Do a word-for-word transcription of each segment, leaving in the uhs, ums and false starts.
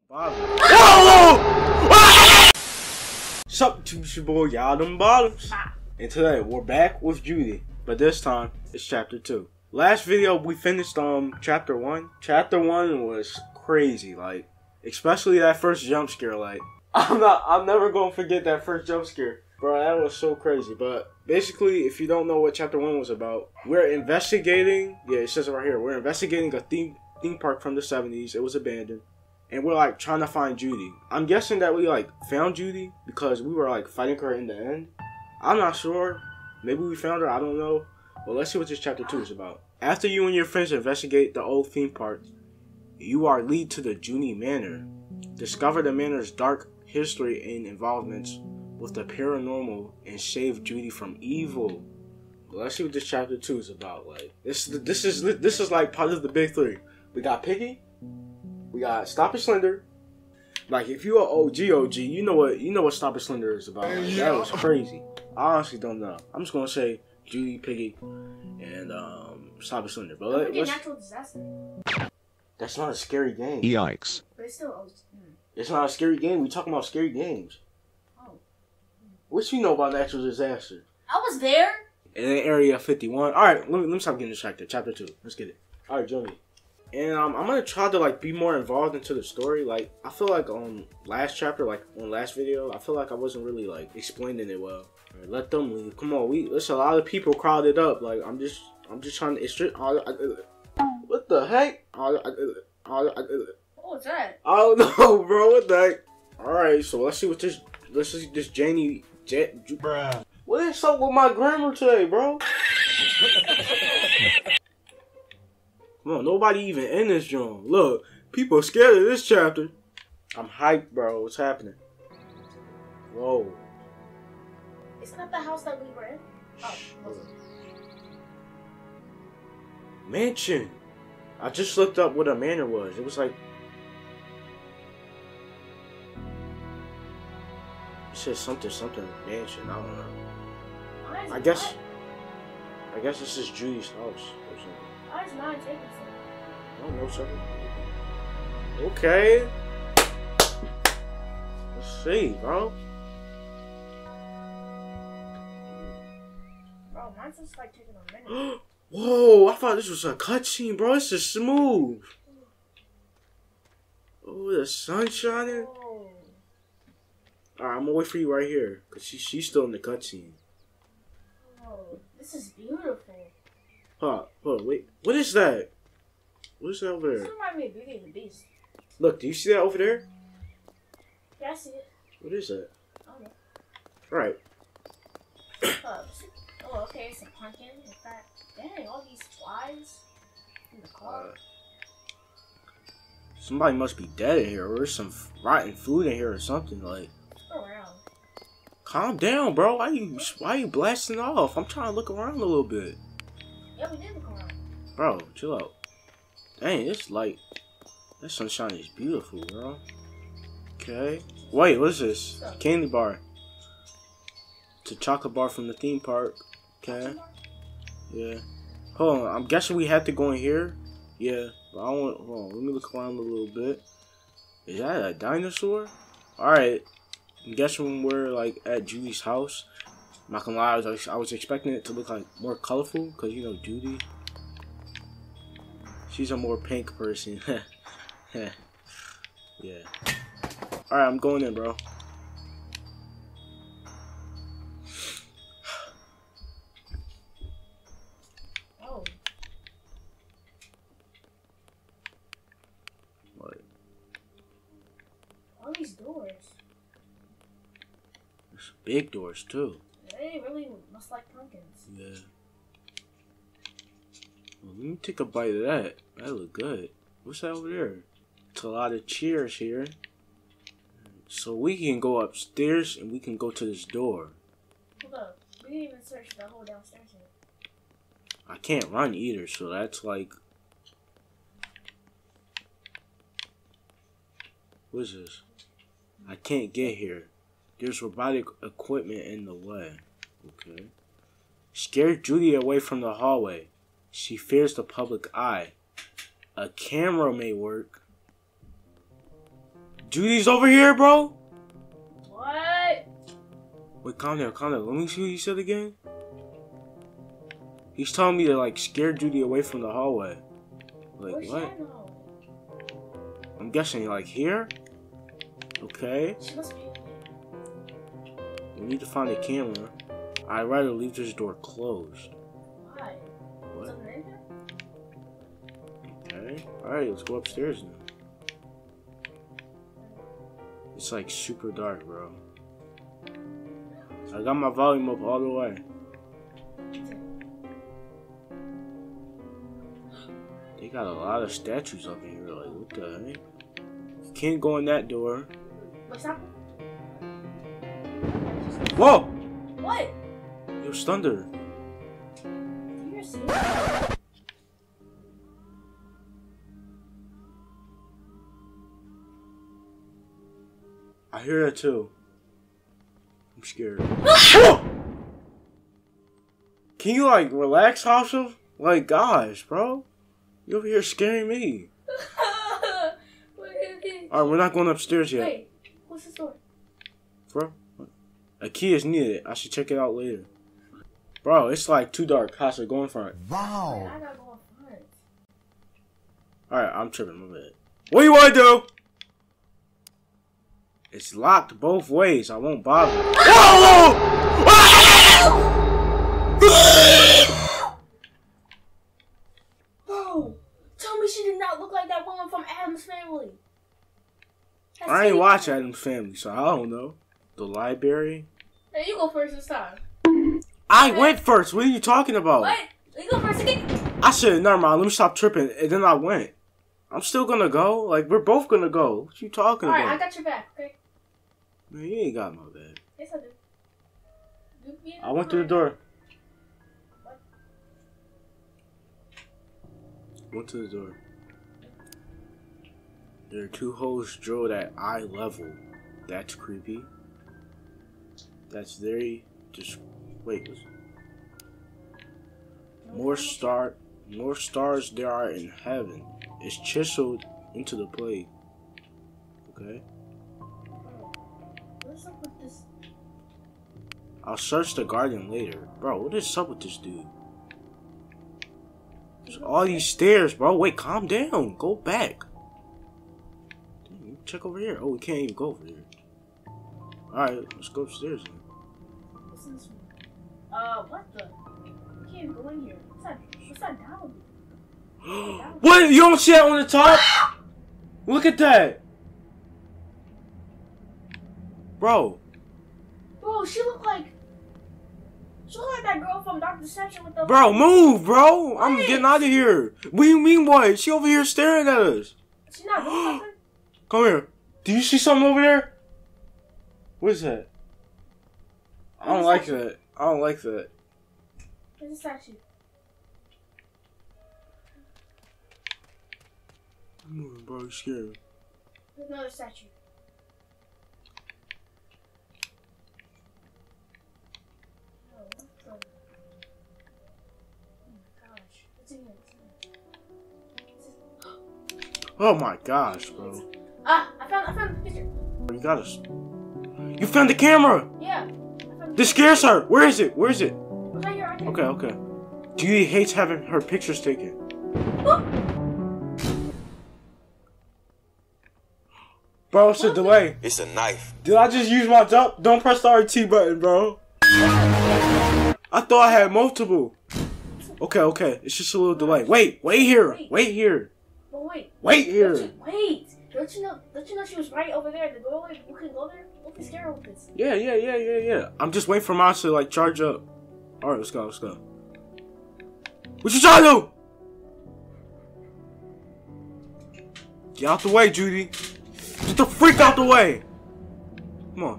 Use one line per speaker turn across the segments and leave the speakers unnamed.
Sup, to your boy, y'all them bottoms. And today we're back with Judy, but this time it's chapter two. Last video we finished um chapter one. Chapter one was crazy, like especially that first jump scare. Like I'm not, I'm never gonna forget that first jump scare, bro. That was so crazy. But basically, if you don't know what chapter one was about, we're investigating. Yeah, it says it right here. We're investigating a theme theme park from the seventies. It was abandoned. And we're like trying to find Judy. I'm guessing that we like found Judy because we were like fighting her in the end. I'm not sure. Maybe we found her. I don't know. Well, let's see what this chapter two is about. After you and your friends investigate the old theme park, you are lead to the Judy Manor. Discover the manor's dark history and involvements with the paranormal and save Judy from evil. Well, let's see what this chapter two is about. Like this, this is this is like part of the big three. We got Piggy. We got Stop It Slender. Like if you're an O G O G, you know what you know what Stop It Slender is about. Like, that was crazy. I honestly don't know. I'm just gonna say Judy, Piggy, and um, Stop It Slender. But let, let's.
Natural disaster.
That's not a scary game.
Yikes!
But it's still. Hmm.
It's not a scary game. We talking about scary games.
Oh.
What you know about natural disaster?
I was there.
In Area fifty-one. All right, let me let me stop getting distracted. Chapter two. Let's get it. All right, join me. And um, I'm gonna try to like be more involved into the story. Like I feel like on last chapter, like on last video, I feel like I wasn't really like explaining it well. All right, let them leave. Come on, we there's a lot of people crowded up. Like I'm just I'm just trying to. It's just, I, I, what the heck? I, I, I, I,
What was that?
I don't know, bro. What the heck? All right, so let's see what this let's see this Janie. J, J,
Bruh.
What is up with my grammar today, bro? Come on, nobody even in this joint. Look, people scared of this chapter. I'm hyped, bro. What's happening? Whoa.
Isn't that the house that we were in? Oh,
Mansion. I just looked up what a manor was. It was like... It says something, something mansion. I don't know.
Mine's
I guess...
not.
I guess this is Judy's house or something.
Mine's not taking
I don't know, something. Okay. Let's see, bro.
Bro, mine's just like taking a minute.
Whoa, I thought this was a cutscene, bro. This is smooth. Oh, the sun shining.
Oh.
Alright, I'm gonna wait for you right here. Because she, she's still in the cutscene.
Oh, this is beautiful.
Huh, hold on, wait. What is that? What is that over
This
there?
reminds me of Beauty and the Beast.
Look, do you see that over there?
Yeah, I see it.
What is that?
I don't know.
Right.
Uh, oh, okay, it's a pumpkin. In fact, dang, all these flies in the car.
Uh, somebody must be dead in here, or there's some rotten food in here or something. Like,
Go around.
calm down, bro. Why you why you blasting off? I'm trying to look around a little bit.
Yeah, we did look around.
Bro, chill out. Dang, it's light. That sunshine is beautiful, bro. Okay. Wait, what is this? Candy bar. It's a chocolate bar from the theme park. Okay. Yeah. Hold on. I'm guessing we have to go in here. Yeah. But I want. Hold on. Let me look around a little bit. Is that a dinosaur? Alright. I'm guessing we're like at Judy's house. I'm not gonna lie, I was, I was expecting it to look like more colorful. Because, you know, Judy. She's a more pink person. Yeah. Alright, I'm going in, bro.
Oh.
What?
All these doors.
There's big doors, too.
They really must like pumpkins.
Yeah. Well, let me take a bite of that. That look good. What's that over there? It's a lot of chairs here. So we can go upstairs and we can go to this door.
Hold up. We didn't even search the whole downstairs yet.
I can't run either, so that's like... What is this? I can't get here. There's robotic equipment in the way. Okay. Scare Judy away from the hallway. She fears the public eye. A camera may work. Judy's over here, bro.
What?
Wait, calm down, calm down. Let me see what he said again. He's telling me to like scare Judy away from the hallway. Like
Where's
what?
Shadow?
I'm guessing like here. Okay.
She must be.
We need to find a camera. I'd rather leave this door closed.
Why?
What?
Something in there?
Okay. Alright, let's go upstairs now. It's like super dark, bro. I got my volume up all the way. They got a lot of statues up in here. Like, what the heck? You can't go in that door.
What's that?
Whoa!
What?
It was thunder.
Do you hear see?
I hear that too. I'm scared. Can you like relax, Hosha? Like, gosh, bro. You over here scaring me. Alright, we're not going upstairs yet.
Wait, what's this door?
Bro, a key is needed. I should check it out later. Bro, it's like too dark. Hosha, go in front.
Wow.
Wait, I gotta go in front.
Alright, I'm tripping. My bad. What do you want to do? It's locked both ways. I won't bother. Whoa!
Bro, tell me she did not look like that woman from Addams Family. That's
I ain't
Katie.
watch Addams Family, so I don't know. The library?
Hey, you go first this time.
I went first. What are you talking about?
What? You go first again.
I said, never mind. Let me stop tripping. And then I went. I'm still gonna go. Like, we're both gonna go. What you talking
Alright, I
about?
got your back, okay?
Man, you ain't got my bad.
Yes, I do. You be in
I went through the door.
What?
Went to the door. There are two holes drilled at eye level. That's creepy. That's very just wait. Was more star, more stars there are in heaven. It's chiseled into the plate. Okay.
What's up with this?
I'll search the garden later, bro. What is up with this dude? There's all these stairs, bro. Wait, calm down. Go back. Damn, check over here. Oh, we can't even go over here. Alright, let's go upstairs then.
What's in this room? Uh, what the? You can't even go in here. What's that? What's that down?
What? You don't see that on the top? Look at that. Bro.
Bro, she looked like. She looked like that girl from Doctor Deception with the.
Bro, move, bro. I'm
What?
getting out of here. What do you mean, what? She over here staring at us.
She's not doing something?
Come here. Do you see something over there? What is that? I don't like that. I don't like that.
There's a statue.
I'm moving, bro. You scared me.
There's another statue. Oh, what the? Oh my gosh. What's in here? What's in here?
Oh my gosh, bro.
Ah, I found, I found the picture.
You got us. You found the camera.
Yeah. I found the
This scares her. Where is it? Where is it?
It's right here, right here.
Okay, okay. Judy hates having her pictures taken. Bro, it's a delay.
It's a knife.
Did I just use my jump? Don't press the R T button, bro. I thought I had multiple. Okay, okay. It's just a little delay. Wait, wait here. Wait here.
But wait.
Wait
Don't
here.
you, wait. Don't you know? Don't you know she was right over there at the doorway? You couldn't go there. Don't be scared of this.
Yeah, yeah, yeah, yeah, yeah. I'm just waiting for mine to like charge up. All right, let's go, let's go. What you trying to do? Get out the way, Judy. Get the freak out the way. Come on.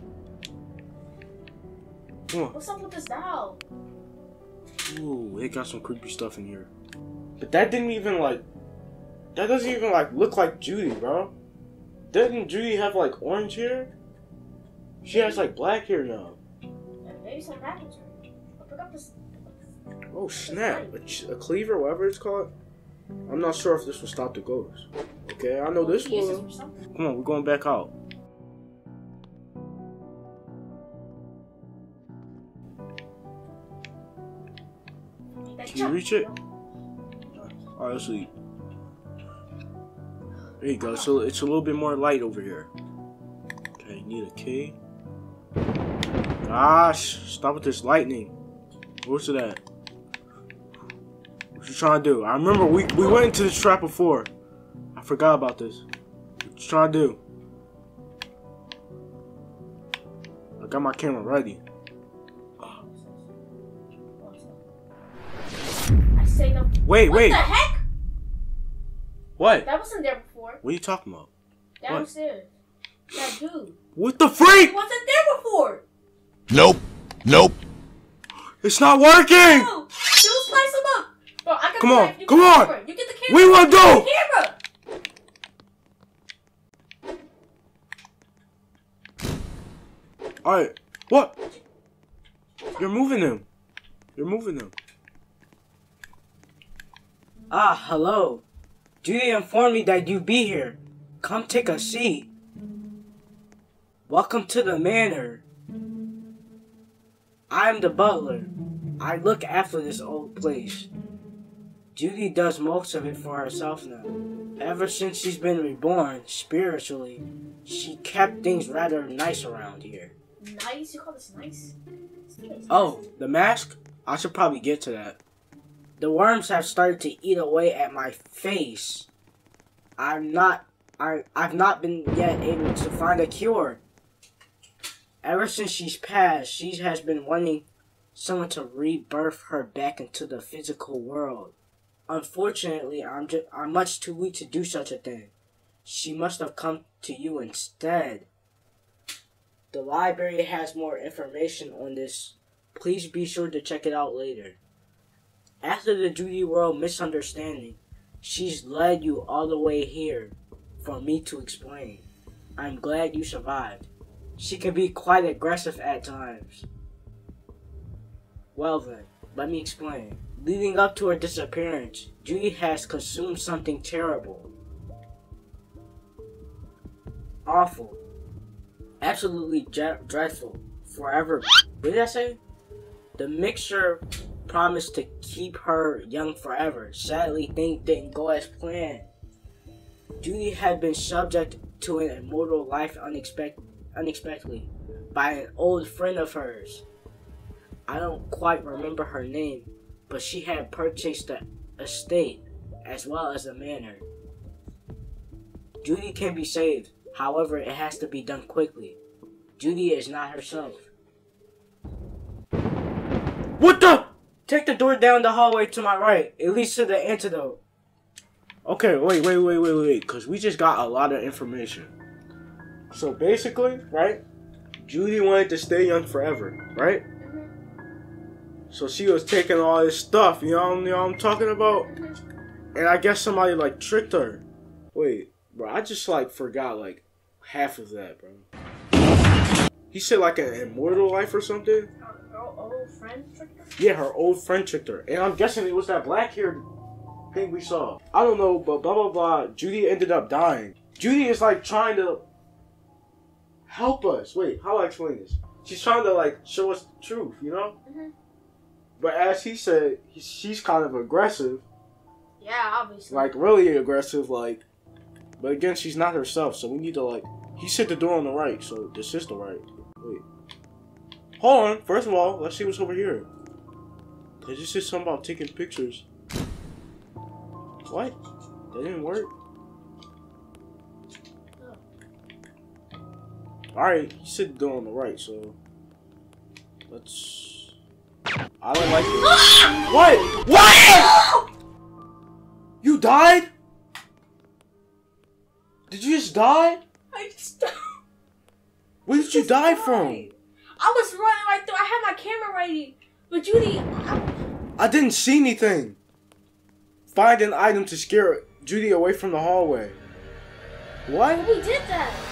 Come on.
What's up with this doll?
Ooh, it got some creepy stuff in here. But that didn't even like. That doesn't even like look like Judy, bro. Didn't Judy have like orange hair? She has like black hair now.
And maybe some backwards. I'll pick up this.
Oh snap! A, ch- a cleaver, whatever it's called. I'm not sure if this will stop the ghost. Okay, I know this will. Come on, we're going back out. Can you reach it? Alright, let's see. There you go. So it's a little bit more light over here. Okay, need a key. Gosh, stop with this lightning. Where's it at? What you trying to do? I remember we, we went into this trap before. I forgot about this. What you trying to do? I got my camera ready.
I say no.
Wait,
what
wait.
What the heck?
What?
That wasn't there before.
What are you talking about?
Downstairs. That dude.
What the freak?
He wasn't there before.
Nope. Nope.
It's not working.
No. Dude, slice him up. Bro, I got
come
the
on.
knife. You
Come
get the
on.
camera. You get the camera.
What do you want to do?
The camera.
Alright. What? You're moving him. You're moving him.
Ah, hello. Judy informed me that you'd be here. Come take a seat. Welcome to the manor. I'm the butler. I look after this old place. Judy does most of it for herself now. Ever since she's been reborn, spiritually, she kept things rather nice around here.
Nice? You call this nice?
Oh, the mask? I should probably get to that. The worms have started to eat away at my face. I'm not, I, I've not been yet able to find a cure. Ever since she's passed, she has been wanting someone to rebirth her back into the physical world. Unfortunately, I'm just, I'm much too weak to do such a thing. She must have come to you instead. The library has more information on this. Please be sure to check it out later. After the Judy World misunderstanding, she's led you all the way here for me to explain. I'm glad you survived. She can be quite aggressive at times. Well then, let me explain. Leading up to her disappearance, Judy has consumed something terrible. Awful. Absolutely dreadful. Forever. What did I say? The mixture promised to keep her young forever. Sadly, things didn't go as planned. Judy had been subject to an immortal life unexpected, unexpectedly by an old friend of hers. I don't quite remember her name, but she had purchased the estate as well as the manor. Judy can be saved, however, it has to be done quickly. Judy is not herself. What the? Take the door down the hallway to my right. It leads to the antidote.
Okay, wait, wait, wait, wait, wait, because we just got a lot of information. So basically, right, Judy wanted to stay young forever, right? Mm-hmm. So she was taking all this stuff, you know, you know what I'm talking about? Mm-hmm. And I guess somebody, like, tricked her. Wait, bro, I just, like, forgot, like, half of that, bro. He said, like, an immortal life or something?
Her old friend tricked her?
Yeah, her old friend tricked her. And I'm guessing it was that black-haired thing we saw. I don't know, but blah, blah, blah. Judy ended up dying. Judy is, like, trying to help us. Wait, how do I explain this? She's trying to, like, show us the truth, you know? Mm-hmm. But as he said, he, she's kind of aggressive.
Yeah, obviously.
Like, really aggressive, like. But again, she's not herself, so we need to, like. He said the door on the right, so this is the right. Wait. Hold on. First of all, let's see what's over here. They just said something about taking pictures. What? That didn't work? Alright, he said the door on the right, so let's. I don't like it. What? What? You died? Did you just die?
I just died.
Where did you die from?
I was running right through. I had my camera ready. But Judy, I...
I didn't see anything. Find an item to scare Judy away from the hallway. What?
We did that.